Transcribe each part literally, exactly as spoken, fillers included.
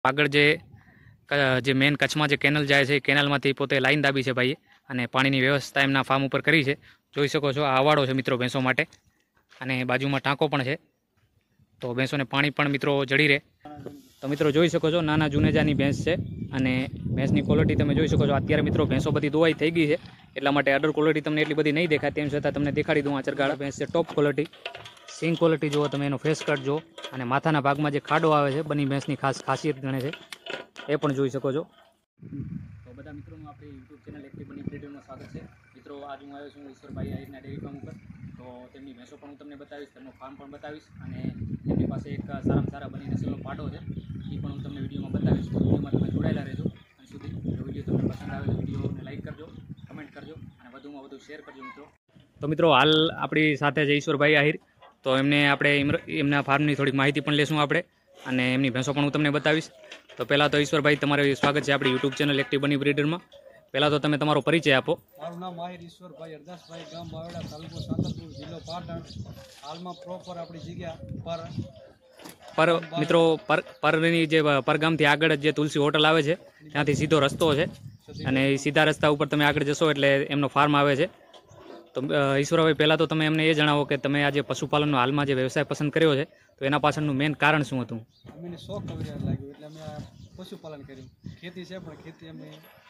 આગળ જે જે મેન કચ્છમાં જે કેનલ જાય છે એ કેનલમાંથી પોતે લાઈન દાબી છે ભાઈએ અને પાણીની વ્યવસ્થા એમના ફાર્મ ઉપર કરી છે. જોઈ શકો છો આ આવાડો છે મિત્રો ભેંસો માટે અને બાજુમાં ટાંકો પણ છે, તો ભેંસોને પાણી પણ મિત્રો જડી રહે. તો મિત્રો જોઈ શકો છો નાના જુનેજાની ભેંસ છે અને ભેંસની ક્વોલિટી તમે જોઈ શકો છો. અત્યારે મિત્રો ભેંસો બધી દોવાઈ થઈ ગઈ છે એટલા માટે અડર ક્વોલિટી તમને એટલી બધી નહીં દેખાય, તેમ છતાં તમને દેખાડી દઉં. આચરગાળા ભેંસ છે, ટોપ ક્વોલિટી. સિંગ ક્વોલિટી જુઓ તમે, એનો ફેસ કટ જુઓ અને માથાના ભાગમાં જે ખાડો આવે છે બની ભેંસની ખાસ ખાસિયત ગણે છે, એ પણ જોઈ શકો છો. તો બધા મિત્રોનું આપણી યુટ્યુબ ચેનલ એકટી બની બ્રીડરમાં સ્વાગત છે. મિત્રો આજ હું આવ્યો છું ઈશ્વરભાઈ આહિરના ડેરી ફાર્મ ઉપર. તો તેમની ભેંસો પણ હું તમને બતાવીશ, તેમનો ફાર્મ પણ બતાવીશ અને તેમની પાસે એક સારામાં સારા બની નસલનો પાડો છે એ પણ હું તમને વિડીયોમાં બતાવીશ. તો વિડીયોમાં તમે જોડાયેલા રહેજો અને સુધી જો વિડીયો તમને પસંદ આવે તો વિડીયોને લાઈક કરજો, કમેન્ટ કરજો અને વધુમાં વધુ શેર કરજો મિત્રો. તો મિત્રો હાલ આપણી સાથે છે ઈશ્વરભાઈ આહિર. તો એમને આપણે એમના ફાર્મની થોડીક માહિતી પણ લેશું આપણે અને એમની ભેંસો પણ હું તમને બતાવીશ. તો પહેલાં તો ઈશ્વરભાઈ તમારું સ્વાગત છે આપણી યુટ્યુબ ચેનલ એકટી બની બ્રીડરમાં. પહેલાં તો તમે તમારો પરિચય આપો. મારું નામ આહિર ઈશ્વરભાઈ હરદાસભાઈ, ગામ બાવડા, તાલુકો સાંતલપુર, જિલ્લો પાટણ. હાલમાં પ્રોપર આપણી જગ્યા પર પર મિત્રો પર પરની જે પરગામથી આગળ જે તુલસી હોટલ આવે છે ત્યાંથી સીધો રસ્તો છે અને એ સીધા રસ્તા ઉપર તમે આગળ જશો એટલે એમનો ફાર્મ આવે છે. તો ઈશ્વરભાઈ પહેલાં તો તમે એમને એ જણાવો કે તમે આજે પશુપાલનનો હાલમાં જે વ્યવસાય પસંદ કર્યો છે તો એના પાછળનું મેઇન કારણ શું હતું? અમને શોખ લાગ્યો એટલે અમે પશુપાલન કર્યું. ખેતી છે પણ ખેતી અમે.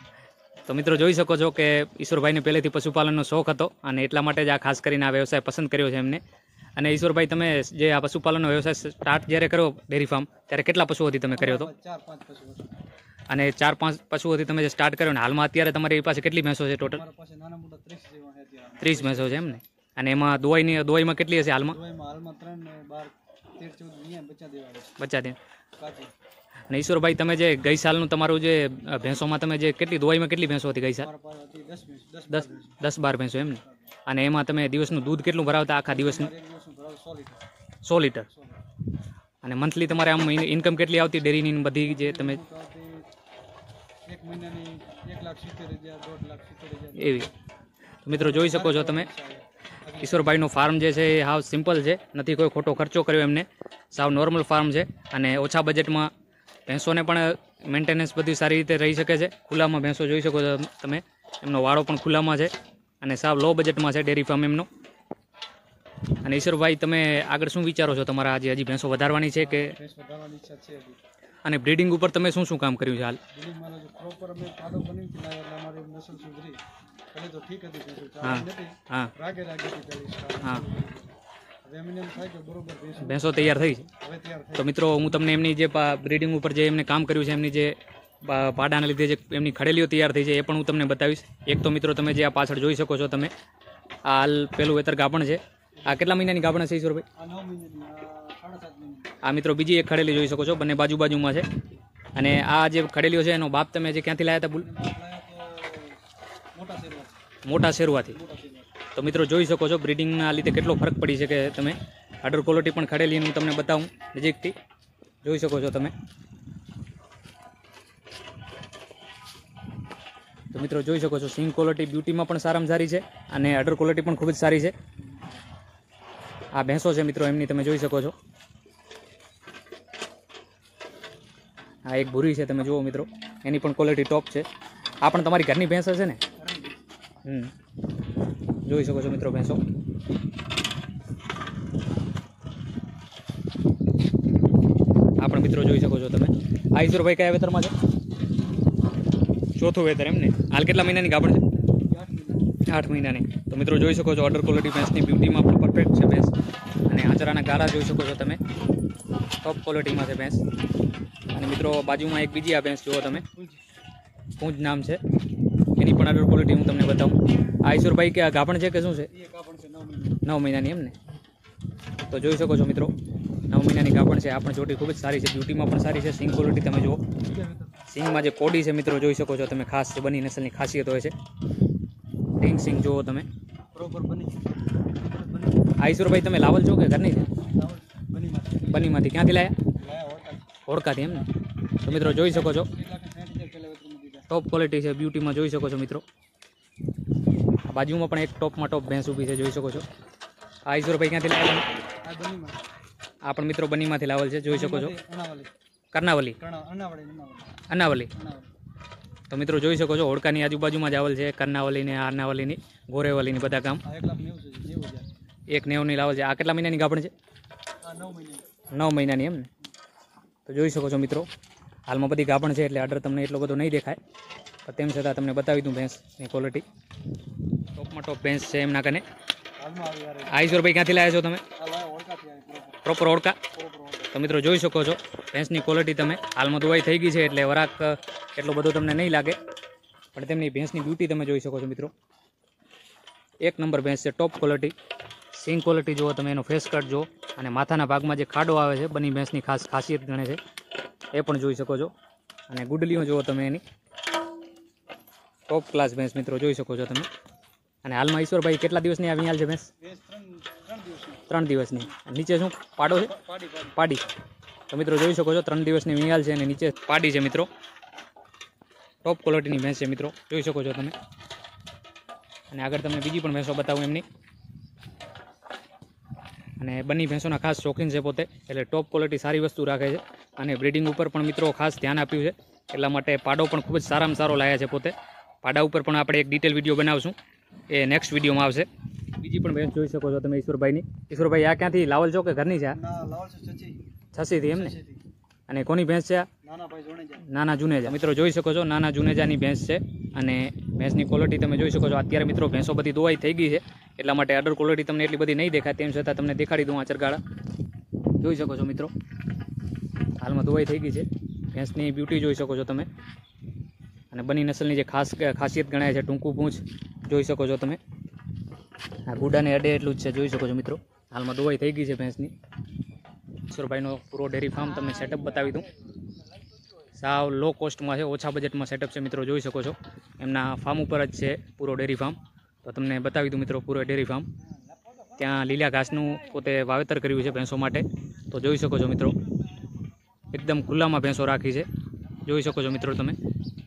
તો મિત્રો જોઈ શકો છો કે ઈશ્વરભાઈને પહેલેથી પશુપાલનનો શોખ હતો અને એટલા માટે જ આ ખાસ કરીને આ વ્યવસાય પસંદ કર્યો છે એમને. અને ઈશ્વરભાઈ તમે જે આ પશુપાલનનો વ્યવસાય સ્ટાર્ટ જ્યારે કર્યો ડેરી ફાર્મ ત્યારે કેટલા પશુઓથી તમે કર્યો હતો? ચાર પાંચ પશુઓ. અને ચાર પાંચ પશુઓથી તમે જે સ્ટાર્ટ કર્યો ને હાલમાં અત્યારે તમારી પાસે કેટલી ભેંસો છે ટોટલ? મારા પાસે નાના મોટા ત્રીસ જેવા છે અત્યારે. ત્રીસ ભેંસો છે એમ ને? અને એમાં દોવાઈની દોવાઈમાં કેટલી હશે હાલમાં? દોવાઈમાં હાલમાં ત્રણ ને બાર તેર ચૌદ અહીંયા બચ્ચા દેવા છે. બચ્ચા દે. કાચી. અને ઈશ્વરભાઈ તમે જે ગઈ સાલનું તમારું જે ભેંસોમાં તમે જે કેટલી દોવાઈમાં કેટલી ભેંસો હતી ગઈ સાલ? દસ દસ બાર ભેંસો એમ ને? અને એમાં તમે દિવસનું દૂધ કેટલું ભરાવતા આખા દિવસનું? સો લીટર. અને મંથલી તમારે આમ ઇન્કમ કેટલી આવતી ડેરીની બધી જે તમે? એક મહિનાની એક લાખ સિત્તેર હજાર દોઢ લાખ સિત્તેર હજાર એવી. તો મિત્રો જોઈ શકો છો તમે ઈશ્વરભાઈનું ફાર્મ જે છે એ હાવ સિમ્પલ છે, નથી કોઈ ખોટો ખર્ચો કર્યો એમને, સાવ નોર્મલ ફાર્મ છે અને ઓછા બજેટમાં ભેંસોને પણ મેન્ટેનન્સ બધી સારી રીતે રહી શકે છે. ખુલ્લામાં ભેંસો જોઈ શકો છો તમે, એમનો વાળો પણ ખુલ્લામાં છે અને સાવ લો બજેટમાં છે ડેરી ફાર્મ એમનો. અને ઈશ્વરભાઈ તમે આગળ શું વિચારો છો? તમારા આજે હજી ભેંસો વધારવાની છે કે? અને બ્રીડિંગ ઉપર તમે શું શું કામ કર્યું છે હાલ? હા હા હા ભેંસો તૈયાર થઈ છે. તો મિત્રો હું તમને એમની જે બ્રીડિંગ ઉપર જે એમને કામ કર્યું છે, એમની જે પાડાના લીધે જે એમની ખડેલીઓ તૈયાર થઈ છે એ પણ હું તમને બતાવીશ. એક તો મિત્રો તમે જે આ પાછળ જોઈ શકો છો તમે, આ હાલ પેલું વેતર ગાભણ છે. આ કેટલા મહિનાની ગાભણ છે ઈશ્વરભાઈ? આ મિત્રો બીજી એક ખડેલી જોઈ શકો છો, બંને બાજુ બાજુમાં છે. અને આ જે ખડેલીઓ છે એનો બાપ તમે જે ક્યાંથી લાવ્યા હતા? બુલ મોટા શેરવાથી. તો મિત્રો જોઈ શકો છો બ્રીડિંગના લીધે કેટલો ફરક પડી છે કે તમે અડર ક્વોલિટી પણ ખડેલીનું હું તમને બતાવું નજીકથી. જોઈ શકો છો તમે. તો મિત્રો જોઈ શકો છો સિંગ ક્વોલિટી બ્યુટીમાં પણ સારામાં સારી છે અને અડર ક્વોલિટી પણ ખૂબ જ સારી છે. આ ભેંસો છે મિત્રો એમની તમે જોઈ શકો છો. આ એક ભૂરી છે તમે જુઓ મિત્રો, એની પણ ક્વોલિટી ટોપ છે. આ પણ તમારી ઘરની ભેંસ હશે ને? હમ જોઈ શકો છો મિત્રો ભેંસો. આ પણ મિત્રો જોઈ શકો છો તમે. આ ઈશ્વરભાઈ કયા વેતરમાં છે? ચોથું વેતર એમ ને? હાલ કેટલા મહિનાની ગાભણ છે? આઠ મહિનાની. તો મિત્રો જોઈ શકો છો અડર ક્વોલિટી ભેંસની બ્યુટીમાં પણ પરફેક્ટ છે ભેંસ. અને આચરાના ગાળા જોઈ શકો છો તમે, ટોપ ક્વોલિટીમાં છે ભેંસ. અને મિત્રો બાજુમાં એક બીજી આ ભેંસ જુઓ તમે, પૂંજ નામ છે, એની પણ અડર ક્વોલિટી હું તમને બતાવું. આ ઈશ્વરભાઈ કે આ ગાભણ છે કે શું છે? નવ મહિનાની એમ ને? તો જોઈ શકો છો મિત્રો નવ મહિનાની ગાભણ છે. આ પણ ચોટી ખૂબ જ સારી છે, બ્યુટીમાં પણ સારી છે. સિંગ ક્વોલિટી તમે જુઓ, સિંગમાં જે કોડી છે મિત્રો જોઈ શકો છો તમે, ખાસ બની નસલની ખાસિયત હોય છે. રિંગ સિંગ જુઓ તમે. આ ઈશ્વરભાઈ તમે લાવલ છો કે ઘરની છે? બનીમાંથી. ક્યાંથી લાયા? હોડકાથી એમ ને? તો મિત્રો જોઈ શકો છો ટોપ ક્વોલિટી છે, બ્યુટીમાં જોઈ શકો છો મિત્રો. આ બાજુમાં પણ એક ટોપમાં ટોપ ભેંસ ઊભી છે, જોઈ શકો છો. આ ઈશ્વરભાઈ ક્યાંથી લાવેલા? આ પણ મિત્રો બનીમાંથી લાવેલ છે, જોઈ શકો છો. કર્ણાવલી કર્ણા અનાવડી અનાવડી અનાવલી. અનાવડી તો મિત્રો જોઈ શકો છો હોડકાની આજુબાજુમાં જ આવેલ છે કર્ણાવલી ને આરનાવલીની ગોરેવલીની બધા ગામ. આ એક લાખ નેવું છે નેવું હજાર એક નેવની લાવલ છે. આ કેટલા મહિનાની ગાભણ છે? આ નવ મહિને નવ મહિનાની એમ ને. તો જોઈ શકો છો મિત્રો હાલમાં બધી ગાભણ છે એટલે આર્ડર તમને એટલો બધો નહીં દેખાય, પણ તેમ છતાં તમને બતાવી દઉં ભેંસની ક્વોલિટી. ટોપમાં ટોપ ભેંસ છે એમના કને. હાલમાં આવી યાર આ ઈશ્વરભાઈ ક્યાંથી લાવ્યા છો તમે? આ લાય ઓળખાતી આવી પ્રોપર પ્રોપર ઓળખા. પ્રોપર ઓળખા તો મિત્રો જોઈ શકો છો ભેંસની ક્વોલિટી તમે હાલમાં ધોવાઈ થઈ ગઈ છે એટલે વરાક એટલો બધો તમને નહીં લાગે, પણ તેમની ભેંસની બ્યુટી તમે જોઈ શકો છો મિત્રો. એક નંબર ભેંસ છે, ટોપ ક્વોલિટી. સિંગ ક્વોલિટી જુઓ તમે, એનો ફેસ કટ જુઓ, અને માથાના ભાગમાં જે ખાડો આવે છે બની ભેંસની ખાસ ખાસિયત ગણે છે એ પણ જોઈ શકો છો. અને ગુડલીઓ જુઓ તમે એની, ટોપ ક્લાસ ભેંસ મિત્રો જોઈ શકો છો તમે. અને હાલમાં ઈશ્વરભાઈ કેટલા દિવસની આવી હાલ છે ભેંસ? ભેંસ ત્રણ ત્રણ દિવસની ત્રણ દિવસની. નીચે શું પાડો છે? પાડી પાડી પાડી. તો મિત્રો જોઈ શકો છો ત્રણ દિવસની વિયાલ છે અને નીચે પાડી છે મિત્રો. ટોપ ક્વોલિટીની ભેંસ છે મિત્રો જોઈ શકો છો તમે. અને આગળ તમને બીજી પણ ભેંસો બતાવું એમની. અને બંને ભેંસોના ખાસ શોખીન છે પોતે, એટલે ટોપ ક્વોલિટી સારી વસ્તુ રાખે છે. અને બ્રીડિંગ ઉપર પણ મિત્રો ખાસ ધ્યાન આપ્યું છે, એટલા માટે પાડો પણ ખૂબ જ સારામાં સારો લાવ્યા છે પોતે. પાડા ઉપર પણ આપણે એક ડિટેલ વિડીયો બનાવશું, એ નેક્સ્ટ વિડીયોમાં આવશે. બીજી પણ ભેંસ જોઈ શકો છો તમે ઈશ્વરભાઈની. ઈશ્વરભાઈ આ ક્યાંથી લાવલ છો કે ઘરની છે? આ ના લાવલ છે છચી છસીથી એમ ને. છચીથી અને કોની ભેંસ છે આ? નાના ભાઈ જોડે જાય નાના જુનેજા. મિત્રો જોઈ શકો છો નાના જુનેજાની ભેંસ છે. અને ભેંસની ક્વોલિટી તમે જોઈ શકો છો. અત્યારે મિત્રો ભેંસો બધી ધોવાઈ થઈ ગઈ છે એટલા માટે અડર ક્વોલિટી તમને એટલી બધી નહીં દેખાય, તેમ છતાં તમને દેખાડી દઉં આ ચરગાળા જોઈ શકો છો મિત્રો. હાલમાં ધોવાઈ થઈ ગઈ છે. ભેંસની બ્યુટી જોઈ શકો છો તમે. અને બની નસલની જે ખાસ ખાસિયત ગણાય છે ટૂંકું પૂંછ જોઈ શકો છો તમે. આ ગુડાને અડે એટલું જ છે જોઈ શકો છો મિત્રો. હાલમાં ધોવાઈ થઈ ગઈ છે ભેંસની. ઈશ્વરભાઈનો પૂરો ડેરી ફાર્મ તમને સેટઅપ બતાવી દઉં. સાવ લો કોસ્ટમાં છે, ઓછા બજેટમાં સેટઅપ છે મિત્રો જોઈ શકો છો. એમના ફાર્મ ઉપર જ છે પૂરો ડેરી ફાર્મ. તો તમને બતાવી દઉં મિત્રો પૂરો ડેરી ફાર્મ. ત્યાં લીલા ઘાસનું પોતે વાવેતર કર્યું છે ભેંસો માટે, તો જોઈ શકો છો મિત્રો. એકદમ ખુલ્લામાં ભેંસો રાખી છે જોઈ શકો છો મિત્રો તમે.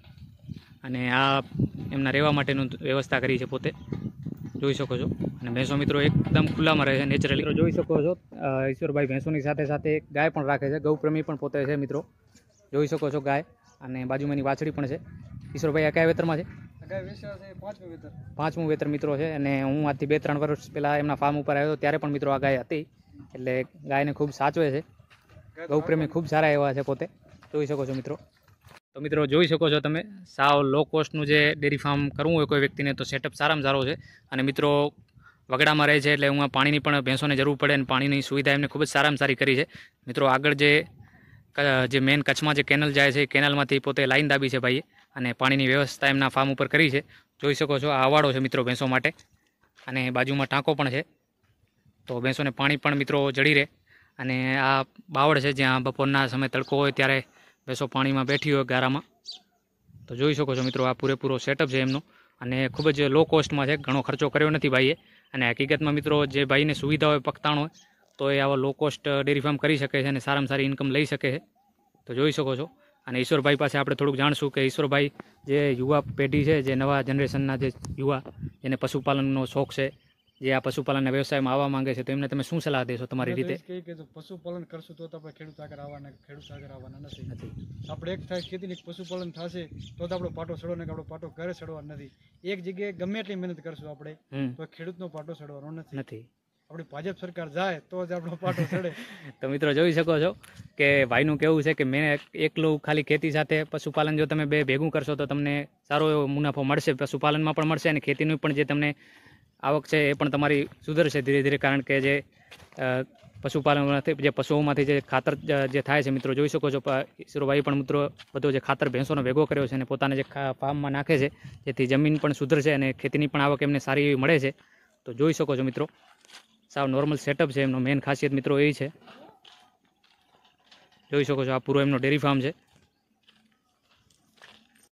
અને આ એમના રહેવા માટેનું વ્યવસ્થા કરી છે પોતે જોઈ શકો છો. અને ભેંસો મિત્રો એકદમ ખુલ્લામાં રહે છે નેચરલી જોઈ શકો છો. ઈશ્વરભાઈ ભેંસોની સાથે સાથે એક ગાય પણ રાખે છે, ગૌપ્રેમી પણ પોતે છે મિત્રો જોઈ શકો છો ગાય. અને બાજુમાં એની વાછડી પણ છે. ઈશ્વરભાઈ આ કયા વેતરમાં છે? ગાય વેચવા છે પાંચમું વેતર પાંચમું વેતર મિત્રો છે. અને હું આજથી બે ત્રણ વર્ષ પહેલાં એમના ફાર્મ ઉપર આવ્યો હતો ત્યારે પણ મિત્રો આ ગાય હતી, એટલે ગાયને ખૂબ સાચવે છે. ગૌપ્રેમી ખૂબ સારા એવા છે પોતે જોઈ શકો છો મિત્રો. તો મિત્રો જોઈ શકો છો તમે સાવ લો કોસ્ટનું જે ડેરી ફાર્મ કરવું હોય કોઈ વ્યક્તિને તો સેટઅપ સારામાં સારો છે. અને મિત્રો વગડામાં રહે છે એટલે હું પાણીની પણ ભેંસોને જરૂર પડે અને પાણીની સુવિધા એમને ખૂબ જ સારામાં સારી કરી છે મિત્રો. આગળ જે જે મેન કચ્છમાં જે કેનલ જાય છે એ કેનલમાંથી પોતે લાઈન દાબી છે ભાઈએ, અને પાણીની વ્યવસ્થા એમના ફાર્મ ઉપર કરી છે જોઈ શકો છો. આ અવાડો છે મિત્રો ભેંસો માટે, અને બાજુમાં ટાંકો પણ છે, તો ભેંસોને પાણી પણ મિત્રો જડી રહે. અને આ બાવળ છે જ્યાં બપોરના સમયે તડકો હોય ત્યારે ભેંસો પાણીમાં બેઠી હોય ગારામાં, તો જોઈ શકો છો મિત્રો. આ પૂરેપૂરો સેટઅપ છે એમનો, અને ખૂબ જ લો કોસ્ટમાં છે, ઘણો ખર્ચો કર્યો નથી ભાઈએ. અને હકીકતમાં મિત્રો જે ભાઈને સુવિધા હોય પકતાણ હોય તો એ આવા લો કોસ્ટ ડેરી ફાર્મ કરી શકે છે અને સારામાં સારી ઇન્કમ લઈ શકે છે, તો જોઈ શકો છો. અને ઈશ્વરભાઈ પાસે આપણે થોડુંક જાણશું કે ઈશ્વરભાઈ જે યુવા પેઢી છે, જે નવા જનરેશનના જે યુવા જેને પશુપાલનનો શોખ છે, જે આ પશુપાલનના વ્યવસાયમાં આવવા માંગે છે, તો એમને તમે શું સલાહ દેશો તમારી રીતે? કે કે જો પશુપાલન કરશું તો આપણે ખેડૂત આગળ આવવાના ખેડૂત આગળ આવવાના નથી. આપણે એક થાય ખેતીની પશુપાલન થશે તો જ આપણો પાટો ચડવાનો, કે આપણો પાટો ઘરે ચડવાનો નથી. એક જગ્યાએ ગમે એટલી મહેનત કરશું આપણે તો ખેડૂતનો પાટો ચડવાનો નથી નથી આપણી ભાજપ સરકાર જાય તો જ આપણો પાટો ચડે. તો મિત્રો જોઈ શકો છો કે ભાઈનું કેવું છે કે મેં એકલું ખાલી ખેતી સાથે પશુપાલન જો તમે બે ભેગું કરશો તો તમને સારો એવો મુનાફો મળશે, પશુપાલનમાં પણ મળશે અને ખેતીનું પણ જે તમને આવક છે એ પણ તમારી સુધરશે ધીરે ધીરે. કારણ કે જે પશુપાલનમાંથી જે પશુઓમાંથી જે ખાતર જે થાય છે મિત્રો જોઈ શકો છો. ઈશ્વરભાઈ પણ મિત્રો બધો જે ખાતર ભેંસોનો ભેગો કર્યો છે અને પોતાને જે ફાર્મમાં નાખે છે, જેથી જમીન પણ સુધરશે અને ખેતીની પણ આવક એમને સારી એવી મળે છે, તો જોઈ શકો છો મિત્રો. સાવ નોર્મલ સેટઅપ છે એમનો. મેન ખાસિયત મિત્રો એ છે જોઈ શકો છો. આ પૂરો એમનો ડેરી ફાર્મ છે.